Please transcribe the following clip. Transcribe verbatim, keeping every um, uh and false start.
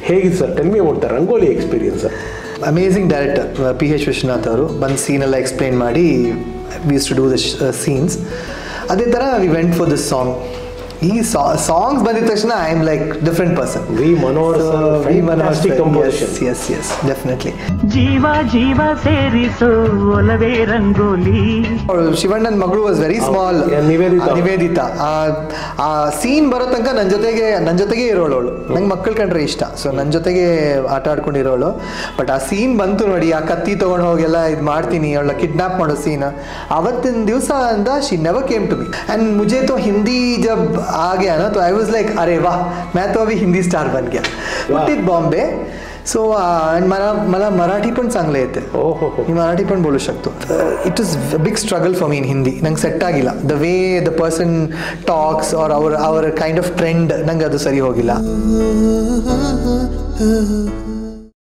ಹೇಗಿದೆ sir? Tell me about the Rangoli experience. Amazing director P H Vishwanath ಅವರು ಬಂದು ಸೀನೆಲ್ಲ ಎಕ್ಸ್ಪ್ಲೈನ್ ಮಾಡಿ we use to do the scenes. ಅದೇ ಥರ we went for this song. ಈ ಸಾಂಗ್ಸ್ ಬಂದಿದ ತಕ್ಷಣ I am like different person. V Manohar sir, V Manohar composition. Yes yes definitely. ಜೀವ ಜೀವ ಸೇರಿಸೋ ಒಲವೇ ರಂಗೋಲಿ. ಶಿವಣ್ಣನ ಮಗಳು ವಾಸ್ ವೆರಿ ಸ್ಮಾಲ್, ನಿವೇದಿತಾ. ಆ ಸೀನ್ ಬರೋ ತನಕ ನನ್ನ ಜೊತೆಗೆ ನನ್ನ ಜೊತೆಗೆ ಇರೋಳು ಅವಳು. ನಂಗೆ ಮಕ್ಕಳು ಕಂಡ್ರೆ ಇಷ್ಟ, ಸೊ ನನ್ನ ಜೊತೆಗೆ ಆಟ ಆಡ್ಕೊಂಡಿರೋಳು. ಬಟ್ ಆ ಸೀನ್ ಬಂತು ನೋಡಿ, ಆ ಕತ್ತಿ ತೊಗೊಂಡು ಹೋಗೆಲ್ಲ ಇದು ಮಾಡ್ತೀನಿ, ಅವಳ ಕಿಡ್ನಾಪ್ ಮಾಡೋ ಸೀನ್, ಅವತ್ತಿನ ದಿವಸ ಅಂದ she never came to me. And मुझे तो हिंदी जब आ गया ना तो आई वाज लाइक अरे वाह, मैं तो अभी हिंदी स्टार बन गया. Put it Bombay. So and मला मला मराठी पण चांगले येते. मी मराठी पण बोलू शकतो. It is a big struggle for me in Hindi. ನಂಗೆ ಸೆಟ್ ಆಗಿಲ್ಲ the way the person talks are our our kind of trend, ನಂಗೆ ಅದು ಸರಿ ಹೋಗಿಲ್ಲ.